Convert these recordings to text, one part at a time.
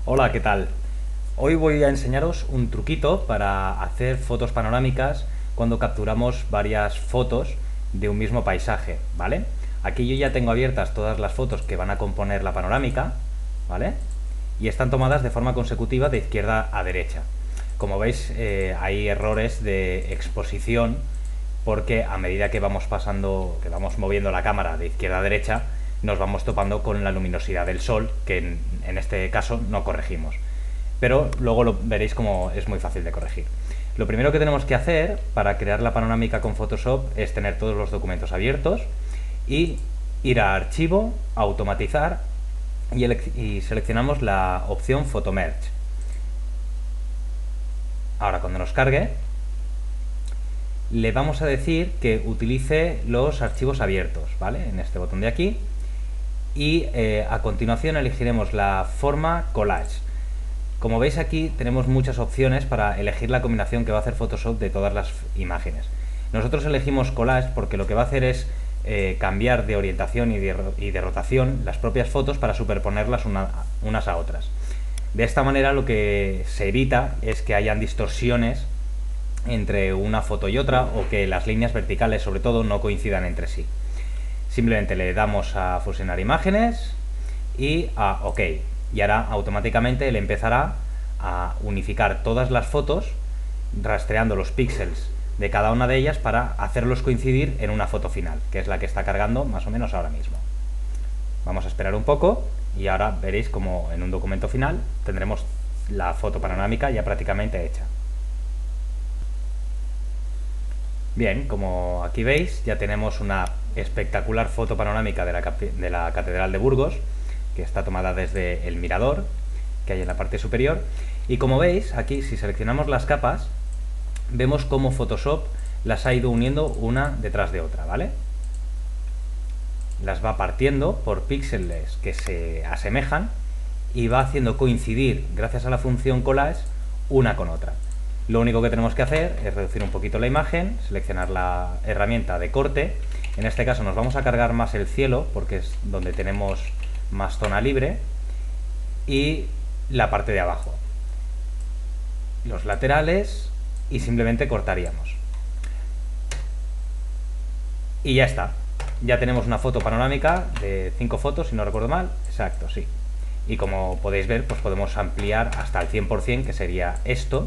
Hola, ¿qué tal? Hoy voy a enseñaros un truquito para hacer fotos panorámicas cuando capturamos varias fotos de un mismo paisaje, ¿vale? Aquí yo ya tengo abiertas todas las fotos que van a componer la panorámica, ¿vale? Y están tomadas de forma consecutiva de izquierda a derecha. Como veis, hay errores de exposición porque a medida que vamos pasando, que vamos moviendo la cámara de izquierda a derecha, nos vamos topando con la luminosidad del sol, que en este caso no corregimos. Pero luego lo veréis como es muy fácil de corregir. Lo primero que tenemos que hacer para crear la panorámica con Photoshop es tener todos los documentos abiertos y ir a Archivo, Automatizar y seleccionamos la opción Photomerge. Ahora cuando nos cargue, le vamos a decir que utilice los archivos abiertos, ¿vale? En este botón de aquí. Y a continuación elegiremos la forma collage. Como veis aquí tenemos muchas opciones para elegir la combinación que va a hacer Photoshop de todas las imágenes. Nosotros elegimos collage porque lo que va a hacer es cambiar de orientación y de rotación las propias fotos para superponerlas unas a otras. De esta manera lo que se evita es que hayan distorsiones entre una foto y otra, o que las líneas verticales sobre todo no coincidan entre sí. Simplemente le damos a fusionar imágenes y a OK, y ahora automáticamente él empezará a unificar todas las fotos rastreando los píxeles de cada una de ellas para hacerlos coincidir en una foto final, que es la que está cargando más o menos ahora mismo. Vamos a esperar un poco y ahora veréis como en un documento final tendremos la foto panorámica ya prácticamente hecha. Bien, como aquí veis, ya tenemos una espectacular foto panorámica de la Catedral de Burgos, que está tomada desde el mirador que hay en la parte superior. Y como veis, aquí si seleccionamos las capas, vemos cómo Photoshop las ha ido uniendo una detrás de otra, ¿vale? Las va partiendo por píxeles que se asemejan y va haciendo coincidir, gracias a la función collage, una con otra. Lo único que tenemos que hacer es reducir un poquito la imagen, seleccionar la herramienta de corte. En este caso nos vamos a cargar más el cielo porque es donde tenemos más zona libre, y la parte de abajo, los laterales, y simplemente cortaríamos. Y ya está. Ya tenemos una foto panorámica de 5 fotos, si no recuerdo mal. Exacto, sí. Y como podéis ver, pues podemos ampliar hasta el 100%, que sería esto.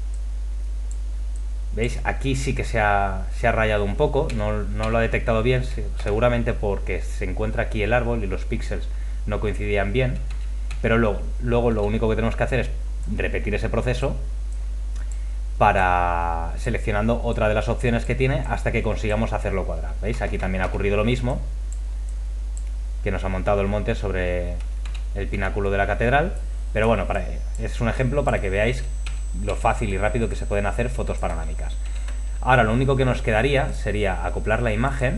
¿Veis? Aquí sí que se ha rayado un poco, no lo ha detectado bien, seguramente porque se encuentra aquí el árbol y los píxeles no coincidían bien, pero luego lo único que tenemos que hacer es repetir ese proceso para seleccionando otra de las opciones que tiene hasta que consigamos hacerlo cuadrar. ¿Veis? Aquí también ha ocurrido lo mismo, que nos ha montado el monte sobre el pináculo de la catedral, pero bueno, es un ejemplo para que veáis lo fácil y rápido que se pueden hacer fotos panorámicas. Ahora lo único que nos quedaría sería acoplar la imagen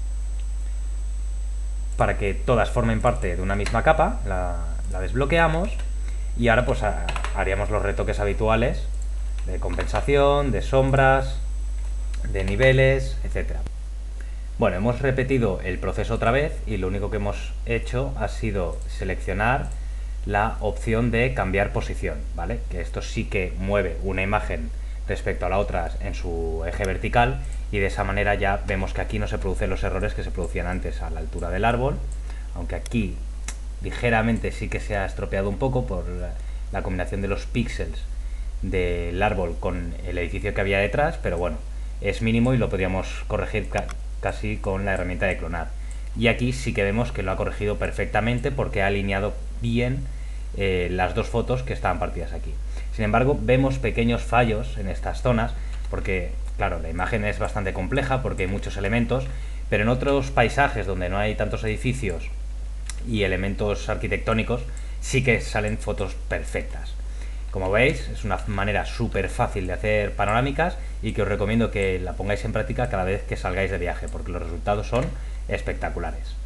para que todas formen parte de una misma capa. La desbloqueamos y ahora pues haríamos los retoques habituales de compensación, de sombras, de niveles, etcétera. Bueno, hemos repetido el proceso otra vez y lo único que hemos hecho ha sido seleccionar la opción de cambiar posición, ¿vale? Que esto sí que mueve una imagen respecto a la otra en su eje vertical, y de esa manera ya vemos que aquí no se producen los errores que se producían antes a la altura del árbol, aunque aquí ligeramente sí que se ha estropeado un poco por la combinación de los píxeles del árbol con el edificio que había detrás, pero bueno, es mínimo y lo podríamos corregir casi con la herramienta de clonar. Y aquí sí que vemos que lo ha corregido perfectamente porque ha alineado bien las dos fotos que estaban partidas aquí. Sin embargo, vemos pequeños fallos en estas zonas porque, claro, la imagen es bastante compleja porque hay muchos elementos, pero en otros paisajes donde no hay tantos edificios y elementos arquitectónicos sí que salen fotos perfectas. Como veis, es una manera súper fácil de hacer panorámicas y que os recomiendo que la pongáis en práctica cada vez que salgáis de viaje porque los resultados son espectaculares.